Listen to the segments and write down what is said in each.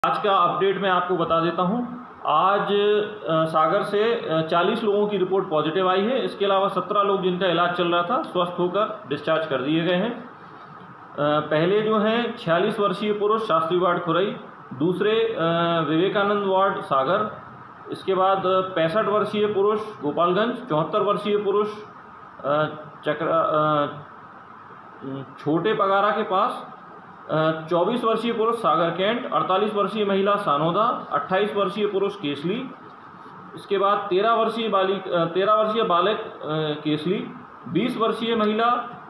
आज का अपडेट मैं आपको बता देता हूं। आज सागर से 40 लोगों की रिपोर्ट पॉजिटिव आई है। इसके अलावा 17 लोग जिनका इलाज चल रहा था स्वस्थ होकर डिस्चार्ज कर दिए गए हैं। पहले जो हैं 46 वर्षीय पुरुष शास्त्री वार्ड खुरई, दूसरे विवेकानंद वार्ड सागर, इसके बाद 65 वर्षीय पुरुष गोपालगंज, 74 वर्षीय पुरुष छोटे पगारा के पास, 24 वर्षीय पुरुष सागर कैंट, 48 वर्षीय महिला सानोदा, 28 वर्षीय पुरुष केसली, इसके बाद 13 वर्षीय बालक केसली, 20 वर्षीय महिला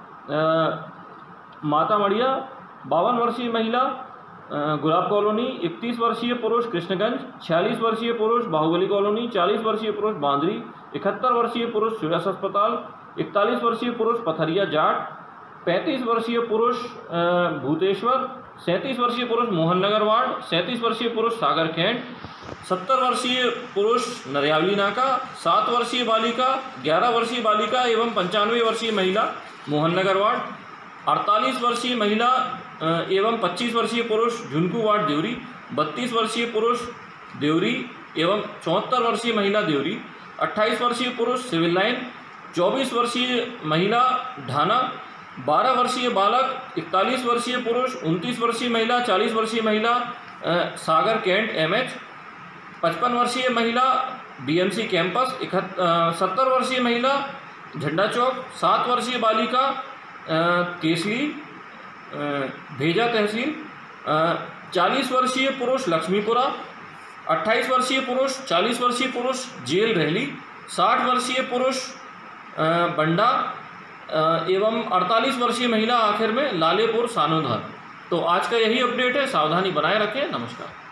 माता मड़िया, 52 वर्षीय महिला गुलाब कॉलोनी, 31 वर्षीय पुरुष कृष्णगंज, 46 वर्षीय पुरुष बाहुबली कॉलोनी, 40 वर्षीय पुरुष बांद्री, 71 वर्षीय पुरुष सुयस अस्पताल, 41 वर्षीय पुरुष पथरिया जाट, 35 वर्षीय पुरुष भूतेश्वर, 37 वर्षीय पुरुष मोहननगर वार्ड, 37 वर्षीय पुरुष सागर कैंट, 70 वर्षीय पुरुष नरियावली नाका, 7 वर्षीय बालिका, 11 वर्षीय बालिका एवं 95 वर्षीय महिला मोहननगर वार्ड, 48 वर्षीय महिला एवं 25 वर्षीय पुरुष झुनकू वार्ड देवरी, 32 वर्षीय पुरुष देवरी एवं 74 वर्षीय महिला देवरी, 28 वर्षीय पुरुष सिविल लाइन, 24 वर्षीय महिला ढाना, 12 वर्षीय बालक, 41 वर्षीय पुरुष, 29 वर्षीय महिला, 40 वर्षीय महिला सागर कैंट एमएच, 55 वर्षीय महिला बीएमसी कैंपस, 70 वर्षीय महिला झंडा चौक, 7 वर्षीय बालिका केसली भेजा तहसील, 40 वर्षीय पुरुष लक्ष्मीपुरा, 28 वर्षीय पुरुष, 40 वर्षीय पुरुष जेल रहली, 60 वर्षीय पुरुष बंडा एवं 48 वर्षीय महिला आखिर में लालेपुर सानोधा। तो आज का यही अपडेट है। सावधानी बनाए रखें। नमस्कार।